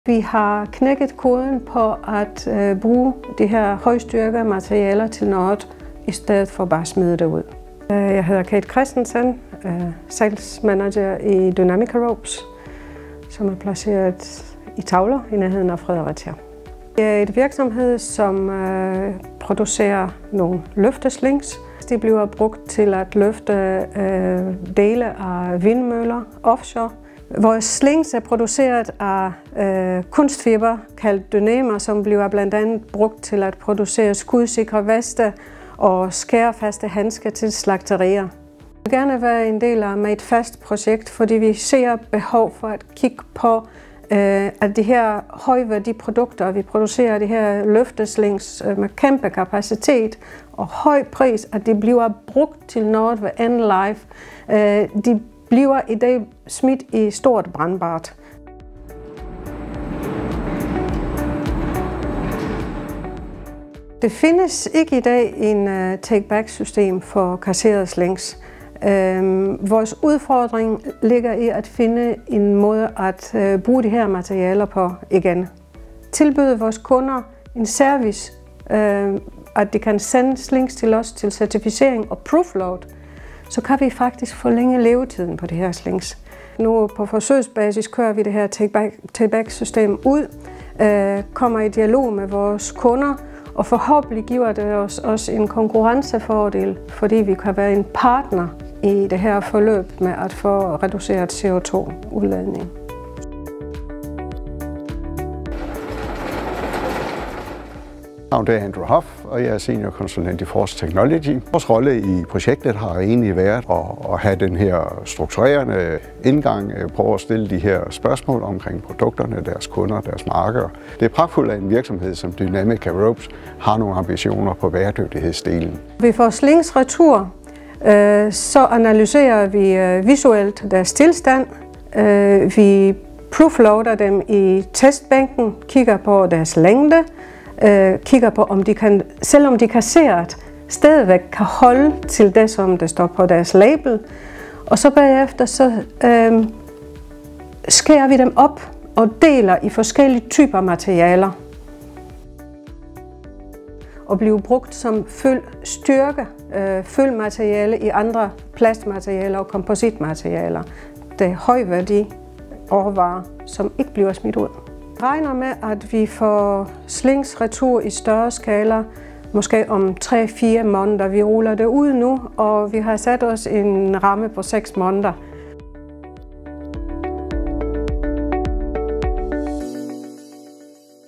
Vi har knækket koden på at bruge de her højstyrke materialer til noget, i stedet for bare at smide det ud. Jeg hedder Kate Christensen, Sales Manager i Dynamica Ropes, som er placeret i Tavler i nærheden af Fredericia. Det er et virksomhed, som producerer nogle løfteslings. De bliver brugt til at løfte dele af vindmøller offshore. Vores slings er produceret af kunstfiber, kaldt Dyneema, som bliver blandt andet brugt til at producere skudsikre veste og skærefaste handsker til slagterier. Vi vil gerne være en del af et fast projekt, fordi vi ser behov for at kigge på, at de her højværdiprodukter, vi producerer de her løfteslings med kæmpe kapacitet og høj pris, at de bliver brugt til noget ved end life. De bliver i dag smidt i stort brandbart. Det findes ikke i dag en take-back-system for kasserede slings. Vores udfordring ligger i at finde en måde at bruge de her materialer på igen. Tilbyde vores kunder en service, at de kan sende slings til os til certificering og proofload, så kan vi faktisk forlænge levetiden på de her slings. Nu på forsøgsbasis kører vi det her take-back-system ud, kommer i dialog med vores kunder, og forhåbentlig giver det os også en konkurrencefordel, fordi vi kan være en partner i det her forløb med at få reduceret CO2-udledning. Det er Andrew Hoff, og jeg er senior konsulent i Force Technology. Vores rolle i projektet har egentlig været at have den her strukturerende indgang på at stille de her spørgsmål omkring produkterne, deres kunder, deres markeder. Det er pragtfuldt, at en virksomhed som Dynamica Ropes har nogle ambitioner på bæredygtighedsdelen. Vi får slings retur, så analyserer vi visuelt deres tilstand. Vi proofloader dem i testbænken, kigger på deres længde, kigger på, om de kan, selvom de kasseret, stadigvæk kan holde til det, som det står på deres label. Og så bagefter så skærer vi dem op og deler i forskellige typer materialer. Og bliver brugt som fyldmateriale i andre plastmaterialer og kompositmaterialer. Det er højværdi råvarer, som ikke bliver smidt ud. Jeg regner med, at vi får slings retur i større skala, måske om 3-4 måneder. Vi ruller det ud nu, og vi har sat os en ramme på 6 måneder.